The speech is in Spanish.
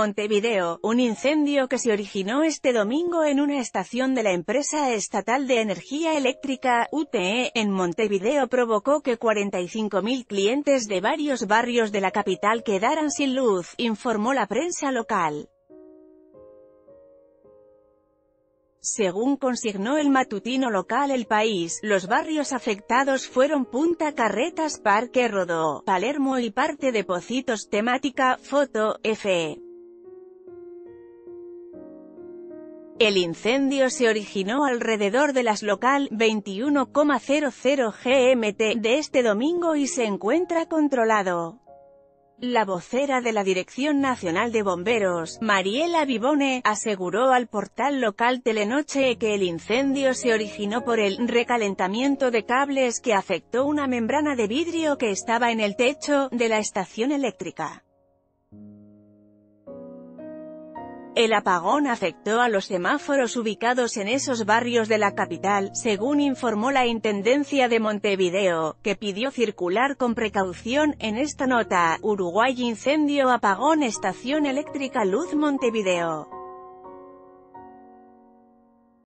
Montevideo, un incendio que se originó este domingo en una estación de la empresa estatal de energía eléctrica, UTE, en Montevideo provocó que 45.000 clientes de varios barrios de la capital quedaran sin luz, informó la prensa local. Según consignó el matutino local El País, los barrios afectados fueron Punta Carretas, Parque Rodó, Palermo y parte de Pocitos. Temática, foto, F. El incendio se originó alrededor de las local 21,00 GMT de este domingo y se encuentra controlado. La vocera de la Dirección Nacional de Bomberos, Mariela Vivone, aseguró al portal local Telenoche que el incendio se originó por el recalentamiento de cables que afectó una membrana de vidrio que estaba en el techo de la estación eléctrica. El apagón afectó a los semáforos ubicados en esos barrios de la capital, según informó la Intendencia de Montevideo, que pidió circular con precaución. En esta nota, Uruguay incendio apagón estación eléctrica Luz Montevideo.